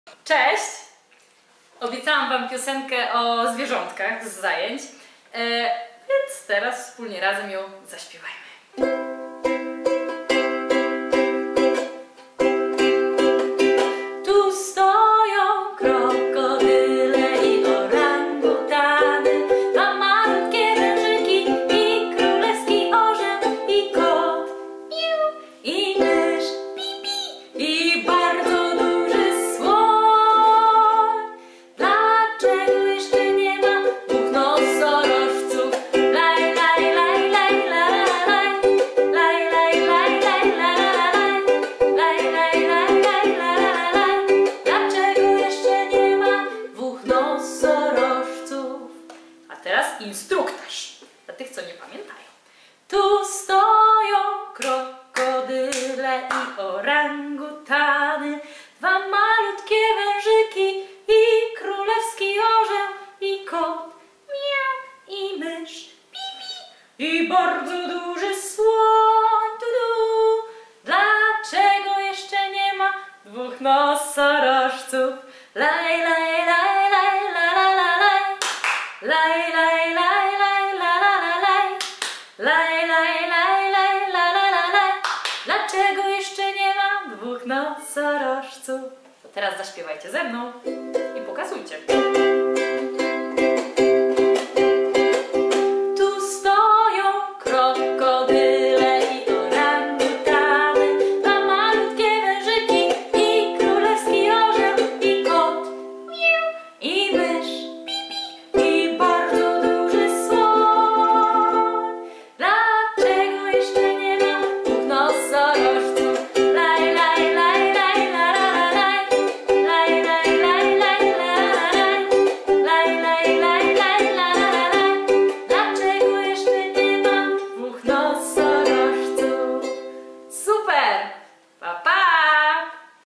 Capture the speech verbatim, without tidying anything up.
Cześć! Obiecałam Wam piosenkę o zwierzątkach z zajęć, e, więc teraz wspólnie razem ją zaśpiewajmy. Tu stoją krokodyle i orangutany, dwa malutkie wężyki i królewski orzeł i kot, miu, i mysz, pi, pi, i bardzo duży słoń. Dlaczego jeszcze nie ma dwóch nosorożców? Laj, laj, laj, laj, laj, laj, laj, laj, laj, laj, laj, laj, laj, laj, laj, laj. Dlaczego jeszcze nie ma dwóch nosorożców? A teraz instruktaż dla tych, co nie pamiętają. Tu stoją krokodyle i orangutany, dwa malutkie wężyki i królewski orzeł i kot, miau, i mysz, pi, pi, i bardzo duży słoń, tu, du. Dlaczego jeszcze nie ma dwóch nosorożców? Laj, laj, laj, laj, la, la, la, laj. Laj, laj, laj, laj, la, la, la, laj. Laj, laj, laj, laj, la, la, la, laj. Dlaczego jeszcze nie ma dwóch nosorożców? To teraz zaśpiewajcie ze mną i pokazujcie.